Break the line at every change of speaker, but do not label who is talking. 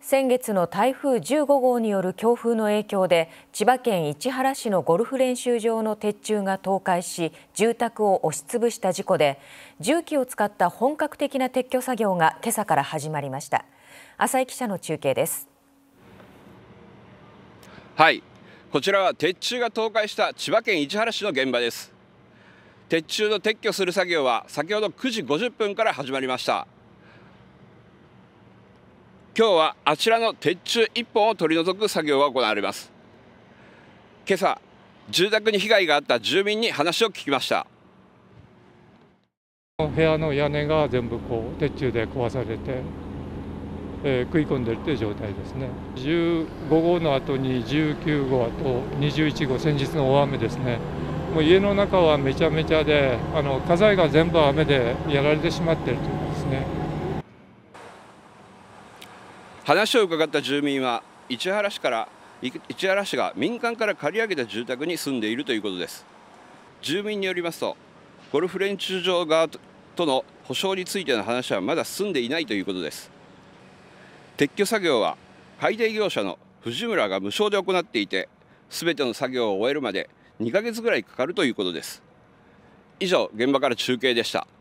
先月の台風15号による強風の影響で千葉県市原市のゴルフ練習場の鉄柱が倒壊し住宅を押しつぶした事故で重機を使った本格的な撤去作業が今朝から始まりました。浅井記者の中継です。
はい、こちらは鉄柱が倒壊した千葉県市原市の現場です。鉄柱の撤去する作業は先ほど9時50分から始まりました。今日はあちらの鉄柱1本を取り除く作業が行われます。今朝、住宅に被害があった住民に話を聞きました。
部屋の屋根が全部鉄柱で壊されて、食い込んでるという状態ですね。15号の後に19号、あと21号、先日の大雨ですね。もう家の中はめちゃめちゃで、家財が全部雨でやられてしまっているということですね。
話を伺った住民は市原市が民間から借り上げた住宅に住んでいるということです。住民によりますと、ゴルフ練習場側との補償についての話はまだ進んでいないということです。撤去作業は海底業者の藤村が無償で行っていて、すべての作業を終えるまで2ヶ月ぐらいかかるということです。以上、現場から中継でした。